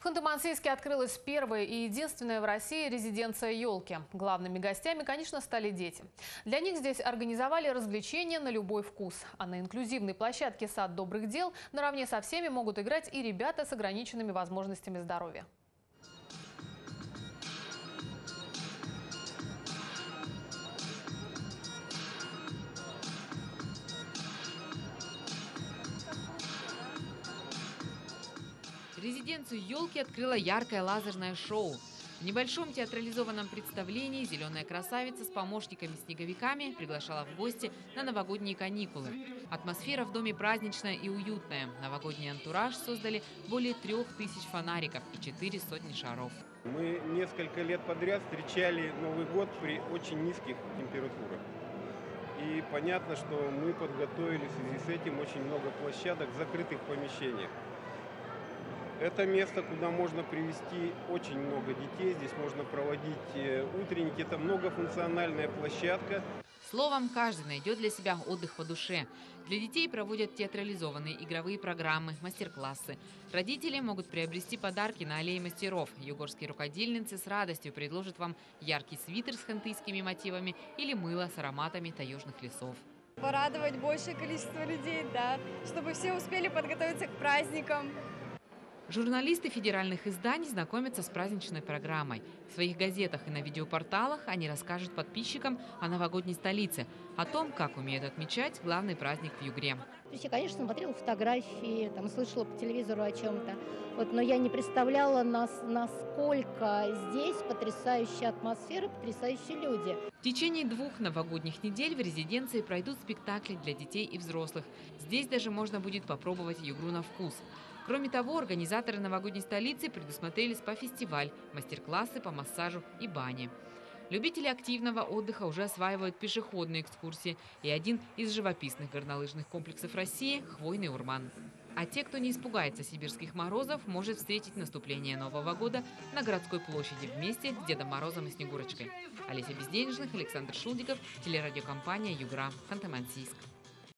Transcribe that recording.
В Ханты-Мансийске открылась первая и единственная в России резиденция елки. Главными гостями, конечно, стали дети. Для них здесь организовали развлечения на любой вкус. А на инклюзивной площадке «Сад добрых дел» наравне со всеми могут играть и ребята с ограниченными возможностями здоровья. Резиденцию елки открыло яркое лазерное шоу. В небольшом театрализованном представлении зеленая красавица с помощниками-снеговиками приглашала в гости на новогодние каникулы. Атмосфера в доме праздничная и уютная. Новогодний антураж создали более 3000 фонариков и 400 шаров. Мы несколько лет подряд встречали Новый год при очень низких температурах. И понятно, что мы подготовили в связи с этим очень много площадок в закрытых помещениях. Это место, куда можно привести очень много детей. Здесь можно проводить утренники. Это многофункциональная площадка. Словом, каждый найдет для себя отдых по душе. Для детей проводят театрализованные игровые программы, мастер-классы. Родители могут приобрести подарки на аллее мастеров. Югорские рукодельницы с радостью предложат вам яркий свитер с хантыйскими мотивами или мыло с ароматами таежных лесов. Порадовать большее количество людей, да, чтобы все успели подготовиться к праздникам. Журналисты федеральных изданий знакомятся с праздничной программой. В своих газетах и на видеопорталах они расскажут подписчикам о новогодней столице, о том, как умеют отмечать главный праздник в Югре. То есть я, конечно, смотрела фотографии, слышала по телевизору о чем-то, но я не представляла, насколько здесь потрясающая атмосфера, потрясающие люди. В течение 2 новогодних недель в резиденции пройдут спектакли для детей и взрослых. Здесь даже можно будет попробовать Югру на вкус. Кроме того, организаторы новогодней столицы предусмотрели спа-фестиваль, мастер-классы по массажу и бане. Любители активного отдыха уже осваивают пешеходные экскурсии и один из живописных горнолыжных комплексов России – Хвойный Урман. А те, кто не испугается сибирских морозов, может встретить наступление Нового года на городской площади вместе с Дедом Морозом и Снегурочкой. Олеся Безденежных, Александр Шулдиков, телерадиокомпания «Югра», Ханты-Мансийск.